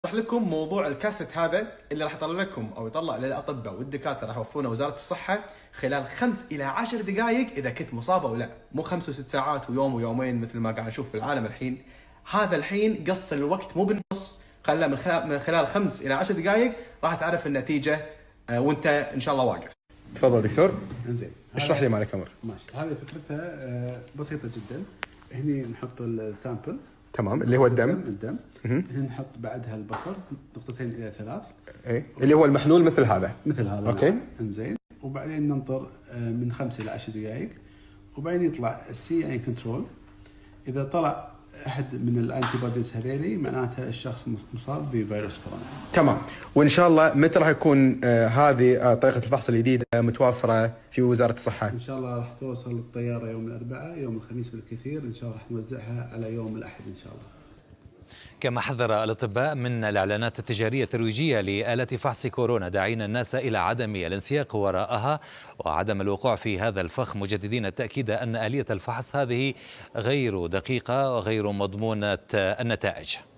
اشرح لكم موضوع الكاسيت هذا اللي راح يطلع لكم او يطلع للاطباء والدكاتره راح يوفرونه وزاره الصحه خلال 5 إلى 10 دقائق اذا كنت مصاب او لا، مو 5 و6 ساعات ويوم ويومين مثل ما قاعد اشوف في العالم الحين. هذا الحين قص الوقت مو بالنص، خلى من خلال 5 إلى 10 دقائق راح تعرف النتيجه وانت ان شاء الله واقف. تفضل دكتور. انزين اشرح لي ما عليك امر. ماشي. هذه فكرتها بسيطه جدا. هني نحط السامبل، تمام، اللي هو الدم. هنا نحط بعدها البقر 2 إلى 3. اي اللي هو المحلول مثل هذا. اوكي. نعم. انزين، وبعدين ننطر من 5 إلى 10 دقائق، وبعدين يطلع السي يعني كنترول. اذا طلع احد من الانتي بوديز هذيلي معناتها الشخص مصاب بفيروس كورونا. تمام. وان شاء الله متى راح يكون هذه طريقه الفحص الجديده متوفره في وزاره الصحه؟ ان شاء الله راح توصل الطياره يوم الاربعاء، يوم الخميس بالكثير ان شاء الله راح نوزعها على يوم الاحد ان شاء الله. كما حذر الأطباء من الإعلانات التجارية الترويجية لآلات فحص كورونا، داعين الناس إلى عدم الانسياق وراءها وعدم الوقوع في هذا الفخ، مجددين التأكيد أن آلية الفحص هذه غير دقيقة وغير مضمونة النتائج.